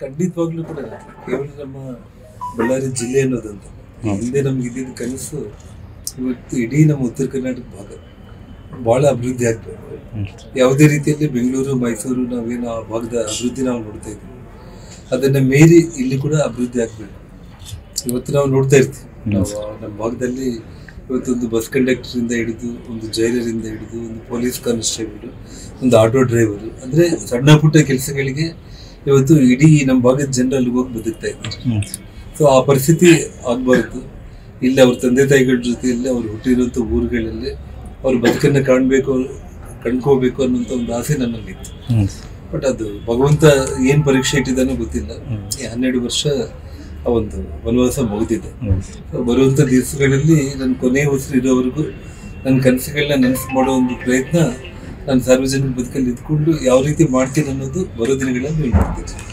ಖಂಡಿತವಾಗ್ಲೂ ಕೂಡ ಕೇವಲ ನಮ್ಮ ಬಳ್ಳಾರಿ ಜಿಲ್ಲೆ ಅನ್ನೋದಂತ ಹಿಂದೆ ನಮ್ಗೆ ಇದ್ದಿದ್ದ ಕನಸು ಇವತ್ತು ಇಡೀ ನಮ್ಮ ಉತ್ತರ ಕರ್ನಾಟಕ ಭಾಗ ಭಾಳ ಅಭಿವೃದ್ಧಿ ಆಗ್ಬೇಕು. ಯಾವುದೇ ರೀತಿಯಲ್ಲಿ ಬೆಂಗಳೂರು ಮೈಸೂರು ನಾವೇನು ಆ ಭಾಗದ ಅಭಿವೃದ್ಧಿ ನಾವು ನೋಡ್ತಾ ಇದ್ದೀವಿ, ಅದನ್ನ ಮೀರಿ ಇಲ್ಲಿ ಕೂಡ ಅಭಿವೃದ್ಧಿ ಆಗ್ಬೇಕು. ಇವತ್ತು ನಾವು ನೋಡ್ತಾ ಇರ್ತೀವಿ, ನಾವು ನಮ್ಮ ಭಾಗದಲ್ಲಿ ಇವತ್ತೊಂದು ಬಸ್ ಕಂಡಕ್ಟರಿಂದ ಹಿಡಿದು, ಒಂದು ಜೈಲರಿಂದ ಹಿಡಿದು, ಒಂದು ಪೊಲೀಸ್ ಕಾನ್ಸ್ಟೇಬಲ್, ಒಂದು ಆಟೋ ಡ್ರೈವರು, ಅಂದರೆ ಸಣ್ಣ ಪುಟ್ಟ ಕೆಲಸಗಳಿಗೆ ಇವತ್ತು ಇಡೀ ನಮ್ಮ ಭಾಗದ ಜನರಲ್ಲಿ ಹೋಗಿ ಬದುಕ್ತಾ ಇದ್ದಾರೆ. ಸೊ ಆ ಪರಿಸ್ಥಿತಿ ಆಗಬಾರ್ದು. ಇಲ್ಲಿ ಅವ್ರ ತಂದೆ ತಾಯಿಗಳ ಜೊತೆಯಲ್ಲಿ ಅವ್ರು ಹುಟ್ಟಿರುವಂಥ ಊರುಗಳಲ್ಲಿ ಅವ್ರ ಬದುಕನ್ನು ಕಂಡ್ಕೋಬೇಕು ಅನ್ನೋಂಥ ಒಂದು ಆಸೆ ನನ್ನಲ್ಲಿತ್ತು. ಬಟ್ ಅದು ಭಗವಂತ ಏನು ಪರೀಕ್ಷೆ ಇಟ್ಟಿದ್ದಾನೋ ಗೊತ್ತಿಲ್ಲ. 12 ವರ್ಷ ಆ ಒಂದು ವನವಾಸ ಮುಗಿದಿದೆ. ಬರುವಂಥ ದಿವಸಗಳಲ್ಲಿ ನನ್ನ ಕೊನೆಯ ಉಸಿರು ಇರೋವರೆಗೂ ನನ್ನ ಕನಸುಗಳನ್ನ ನನಸು ಮಾಡೋ ಒಂದು ಪ್ರಯತ್ನ ನಾನು ಸಾರ್ವಜನಿಕ ಬದುಕಲ್ಲಿ ಇದ್ಕೊಂಡು ಯಾವ ರೀತಿ ಮಾಡ್ತೀನಿ ಅನ್ನೋದು ಬರೋ ದಿನಗಳಲ್ಲಿ ಹೇಳ್ಕೊಡ್ತೀನಿ.